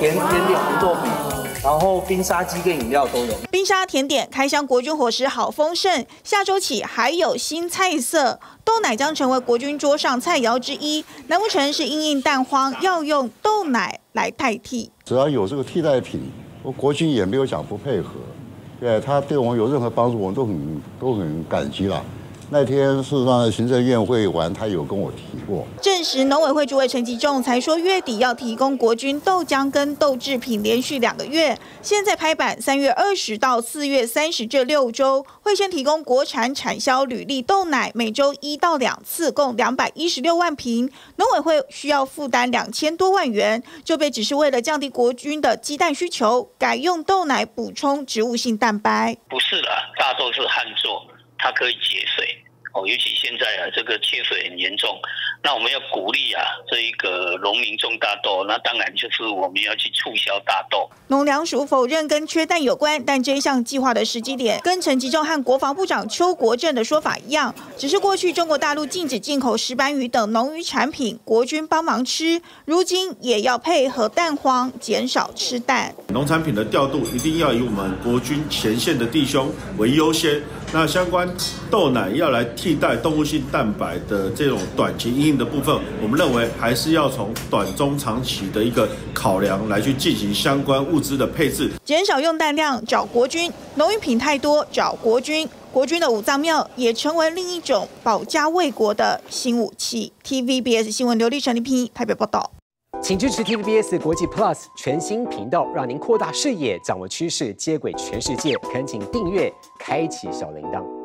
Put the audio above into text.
甜点红豆饼，然后冰沙鸡跟饮料都有。 冰沙甜点开箱，国军伙食好丰盛，下周起还有新菜色，豆奶将成为国军桌上菜肴之一。难不成是因应蛋荒，要用豆奶来代替？ 只要有这个替代品，国军也没有讲不配合，对他对我们有任何帮助，我们都很感激啦。那天事实上行政院会完，他有跟我提过， 证实农委会主委陈吉仲才说月底要提供国军豆浆跟豆制品连续2个月。现在拍板，3月20到4月30这6周会先提供国产产销履历豆奶，每周1到2次，共216万瓶。农委会需要负担2000多万元，就被指是为了降低国军的鸡蛋需求，改用豆奶补充植物性蛋白。 不是啦，大豆是旱作，它可以节水。尤其现在这个缺水很严重，那我们要鼓励这一个农民种大豆，那当然就是我们要去促销大豆。 农粮署否认跟缺蛋有关，但这一项计划的时机点跟陈吉仲和国防部长邱国正的说法一样，只是过去中国大陆禁止进口石斑鱼等农渔产品，国军帮忙吃，如今也要配合蛋荒，减少吃蛋。 农产品的调度一定要以我们国军前线的弟兄为优先，那相关豆奶要来替代动物性蛋白的这种短期因应的部分，我们认为还是要从短中长期的一个考量来去进行相关物资的配置， 减少用蛋量找国军，农渔品太多找国军。国军的五脏庙也成为另一种保家卫国的新武器。TVBS 新闻刘立成、林平台北报道。 请支持 TVBS 国际 Plus 全新频道，让您扩大视野，掌握趋势，接轨全世界。恳请订阅，开启小铃铛。